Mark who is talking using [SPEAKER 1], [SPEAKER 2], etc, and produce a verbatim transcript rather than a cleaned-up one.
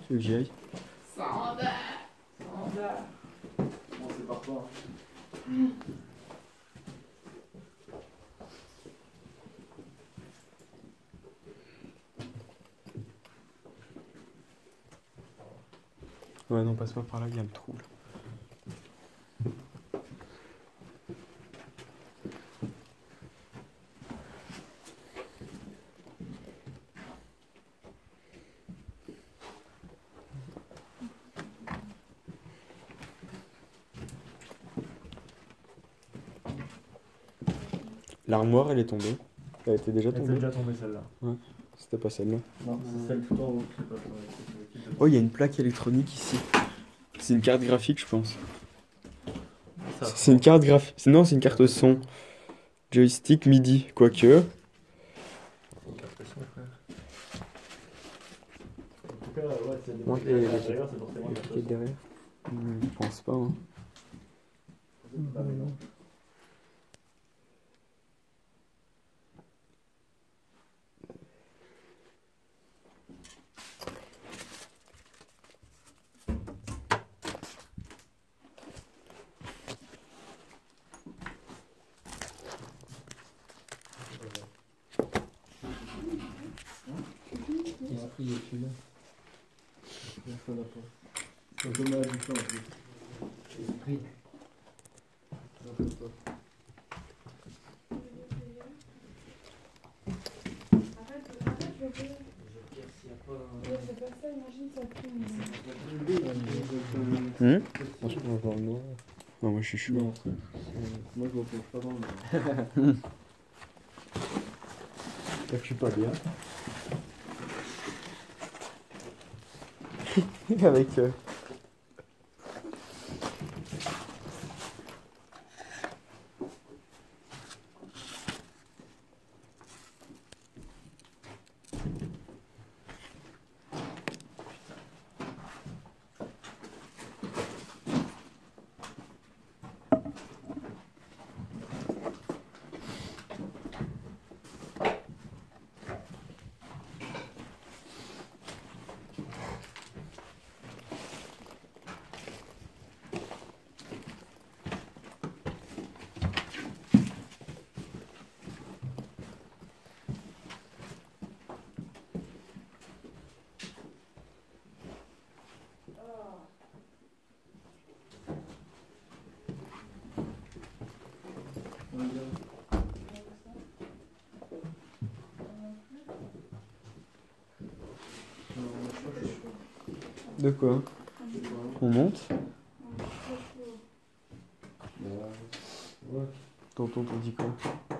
[SPEAKER 1] Tu veux que j'y aille?
[SPEAKER 2] Sanda Sanda.
[SPEAKER 3] Bon, c'est par toi.
[SPEAKER 1] Ouais, non, passe pas par là, il y a le trou là. L'armoire, elle est tombée. Elle était déjà
[SPEAKER 3] Elle était
[SPEAKER 1] tombée.
[SPEAKER 3] déjà tombée celle-là.
[SPEAKER 1] Ouais, c'était pas celle-là.
[SPEAKER 3] Non, c'est celle tout en haut. C'est pas ça.
[SPEAKER 1] Oh, il y a une plaque électronique ici. C'est une carte graphique, je pense. C'est une carte graphique. Non, c'est une carte son. Joystick MIDI, quoique.
[SPEAKER 3] Une carte son, frère. En tout cas, ouais, c'est des
[SPEAKER 1] Ouais,
[SPEAKER 3] trucs
[SPEAKER 1] et-
[SPEAKER 3] à l'intérieur, c'est forcément une carte
[SPEAKER 1] Qui est
[SPEAKER 3] son.
[SPEAKER 1] derrière? Hmm, Je pense pas. Hein.
[SPEAKER 3] Ah, mais non.
[SPEAKER 1] Esprit est celui-là.
[SPEAKER 3] Ça n'a pas. C'est dommage du temps en plus.
[SPEAKER 1] Esprit.
[SPEAKER 3] Ça fait pas.
[SPEAKER 2] Arrête, arrête, je veux pas. Ouais, c'est pas ça, imagine ça tombe.
[SPEAKER 1] Hum Franchement, on va voir le noir. Non, moi je suis chaud.
[SPEAKER 3] Non, frère. C'est- Moi, je me plonge pas dans le noir.
[SPEAKER 1] Je suis pas bien. Avec. Euh... De quoi? On monte?
[SPEAKER 3] Ouais.
[SPEAKER 1] Tonton t'en dit quoi?